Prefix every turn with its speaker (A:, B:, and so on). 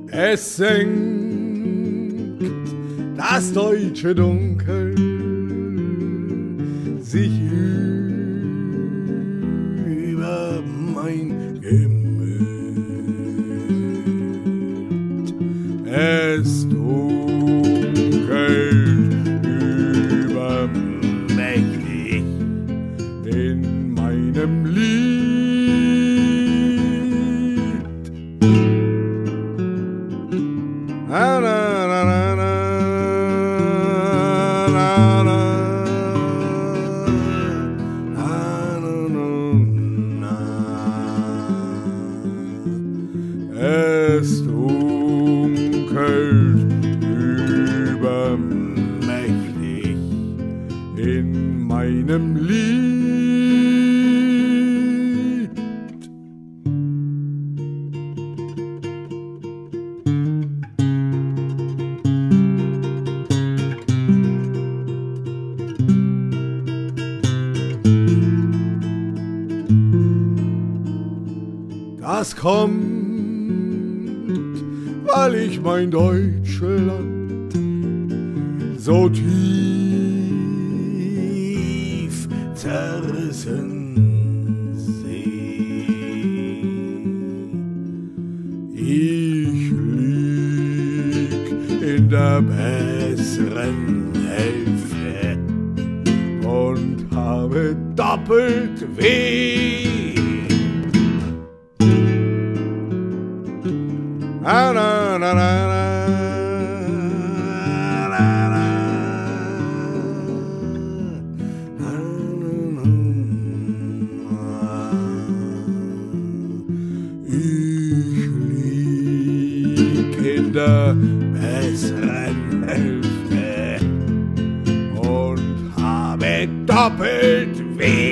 A: Es senkt das deutsche Dunkel sich über mein Gemüt. Es dunkelt übermächtig in meinem Lied. Na, na, na, na, na. Es dunkelt übermächtig in meinem Lied. Das kommt, weil ich mein Deutschland so tief zerrissen seh. Ich lieg in der bessren Hälfte und habe doppelt weh. Na, na, na, na, na, na, na. Ich lieg in der bessren Hälfte und habe doppelt weh.